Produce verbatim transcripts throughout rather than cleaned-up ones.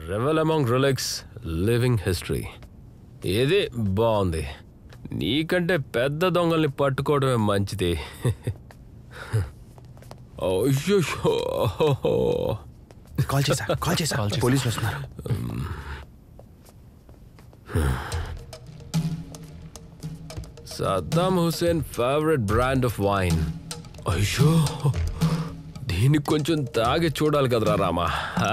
Revel among relics living history. ఏది బాగుంది. నీకంటే పెద్ద దొంగల్ని పట్టుకోవడమే మంచిది. కాల్ చేసా కాల్ చేసా పోలీసులు వస్తున్నారు. Saddam Hussein favourite brand of wine. అయ్యో, దీనికి కొంచెం తాగి చూడాలి కదరా రామా.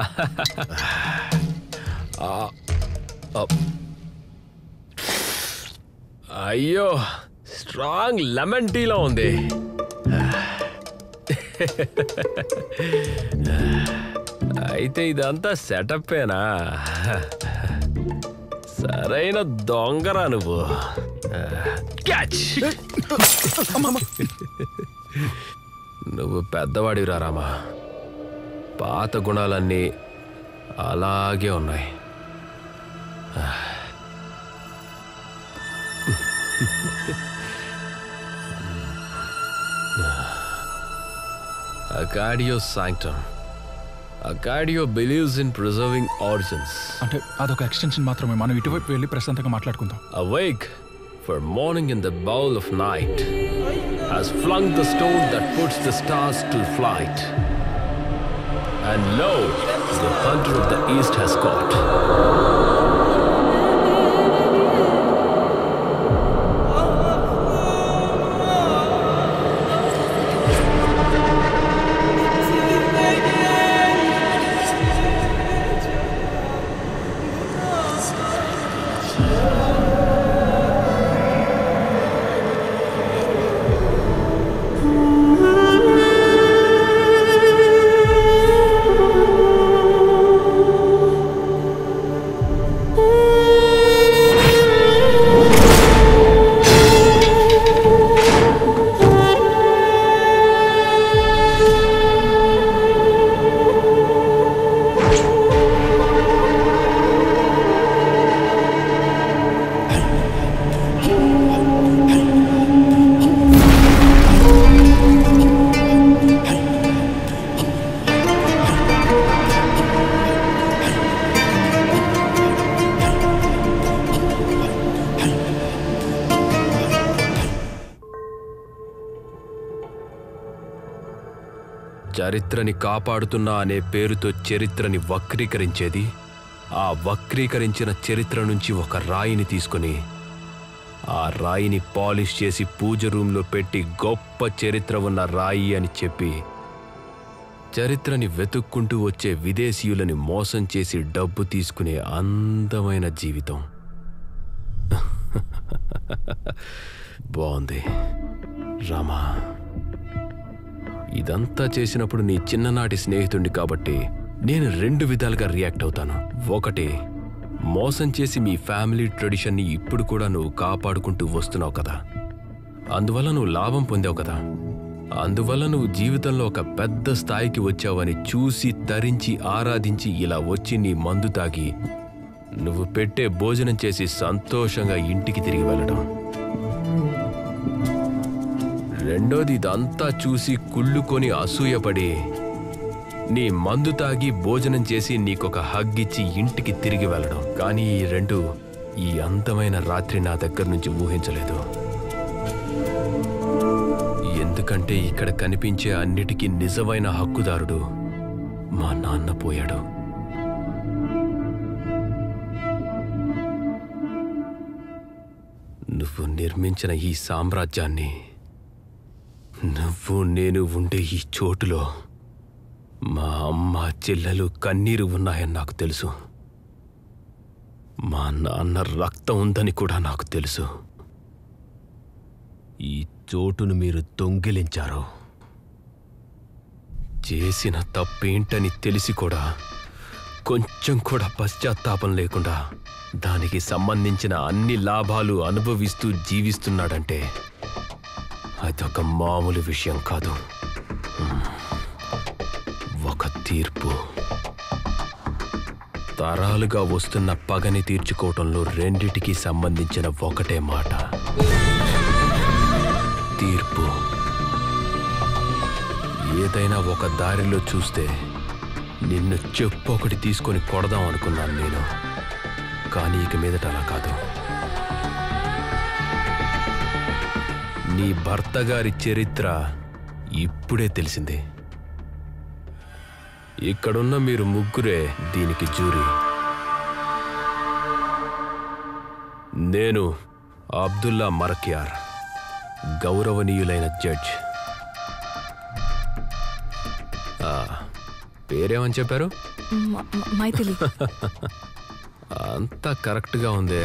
అయ్యో, స్ట్రాంగ్ లెమన్ టీలో ఉంది. అయితే ఇదంతా సెటప్పేనా? సరైన దొంగరా నువ్వు. నువ్వు పెద్దవాడివిరా రామా. పాత గుణాలన్నీ అలాగే ఉన్నాయి. Accadio sanctum. Accadio believes in preserving origins. అంటే అదొక ఎక్స్టెన్షన్ మాత్రమే. మనం ఇటువైపు వెళ్ళి ప్రశాంతంగా మాట్లాడుకుందాం. Awake for morning in the bowl of night has flung the stone that puts the stars to flight. And lo, the hunter of the east has caught. చరిత్రని కాపాడుతున్నా అనే పేరుతో చరిత్రని వక్రీకరించేది, ఆ వక్రీకరించిన చరిత్ర నుంచి ఒక రాయిని తీసుకుని ఆ రాయిని పాలిష్ చేసి పూజ రూంలో పెట్టి గొప్ప చరిత్ర ఉన్న రాయి అని చెప్పి చరిత్రని వెతుక్కుంటూ వచ్చే విదేశీయులని మోసం చేసి డబ్బు తీసుకునే అందమైన జీవితం. బాగుంది రామా. ఇదంతా చేసినప్పుడు నీ చిన్ననాటి స్నేహితుడిని కాబట్టి నేను రెండు విధాలుగా రియాక్ట్ అవుతాను. ఒకటి, మోసం చేసి మీ ఫ్యామిలీ ట్రెడిషన్ని ఇప్పుడు కూడా నువ్వు కాపాడుకుంటూ వస్తున్నావు కదా, అందువల్ల నువ్వు లాభం పొందావు కదా, అందువల్ల నువ్వు జీవితంలో ఒక పెద్ద స్థాయికి వచ్చావని చూసి తరించి ఆరాధించి ఇలా వచ్చి నీ మందు తాగి నువ్వు పెట్టే భోజనం చేసి సంతోషంగా ఇంటికి తిరిగి వెళ్ళడం. రెండోది, ఇదంతా చూసి కుళ్ళుకొని అసూయపడి నీ మందు తాగి భోజనం చేసి నీకొక హగ్గిచ్చి ఇంటికి తిరిగి వెళ్ళడం. కానీ ఈ రెండు ఈ అందమైన రాత్రి నా దగ్గర నుంచి ఊహించలేదు. ఎందుకంటే ఇక్కడ కనిపించే అన్నిటికీ నిజమైన హక్కుదారుడు మా నాన్న పోయాడు. నువ్వు నిర్మించిన ఈ సామ్రాజ్యాన్ని, నువ్వు నేను ఉండే ఈ చోటులో మా అమ్మ చెల్లెలు కన్నీరు ఉన్నాయని నాకు తెలుసు. మా నాన్న రక్తం ఉందని కూడా నాకు తెలుసు. ఈ చోటును మీరు దొంగిలించారు. చేసిన తప్పేంటని తెలిసి కూడా కొంచెం కూడా పశ్చాత్తాపం లేకుండా దానికి సంబంధించిన అన్ని లాభాలు అనుభవిస్తూ జీవిస్తున్నాడంటే అదొక మామూలు విషయం కాదు. ఒక తీర్పు. తరాలుగా వస్తున్న పగని తీర్చుకోవటంలో రెండిటికి సంబంధించిన ఒకటే మాట, తీర్పు. ఏదైనా ఒక దారిలో చూస్తే నిన్ను చెప్పు ఒకటి తీసుకొని కొడదాం అనుకున్నాను నేను, కానీ ఇక మీదట అలా కాదు. నీ భర్త గారి చరిత్ర ఇప్పుడే తెలిసింది. ఇక్కడున్న మీరు ముగ్గురే దీనికి జ్యూరీ. నేను అబ్దుల్లా మరక్యార్, గౌరవనీయులైన జడ్జ్. పేరేమని చెప్పారు? మైథిలి. అంతా కరెక్ట్గా ఉందే.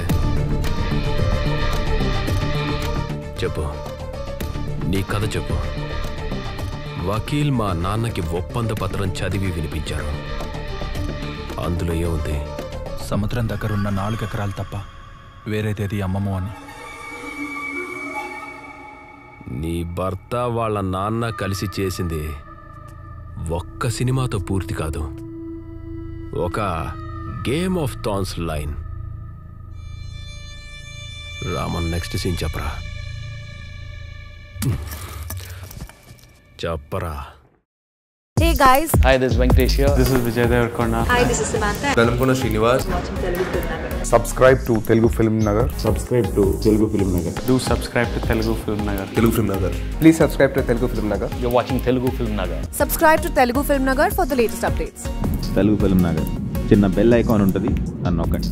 చెప్పు, నీ కథ చెప్పు. వకీల్ మా నాన్నకి ఒప్పంద పత్రం చదివి వినిపించారు. అందులో ఏముంది? సముద్రం దగ్గరున్న నాలుగు ఎకరాలు తప్ప వేరేదేది అమ్మము అని. నీ భర్త వాళ్ళ నాన్న కలిసి చేసింది ఒక్క సినిమాతో పూర్తి కాదు, ఒక game of thrones line. Raman, next scene చెప్పరా. చెప్పరా. Hey guys. Hi, this is Venkatesh here. This is Vijay. Hi, this is Samantha. Dalamkona Srinivas. Watching Telugu FilmNagar. Subscribe to Telugu FilmNagar. Subscribe to Telugu FilmNagar. Do subscribe to Telugu FilmNagar. Telugu FilmNagar. Please subscribe to Telugu FilmNagar. You're watching Telugu FilmNagar. Subscribe to Telugu FilmNagar for the latest updates. Telugu film Nagar చిన్న bell icon ఉంటుంది, అని నొక్కండి.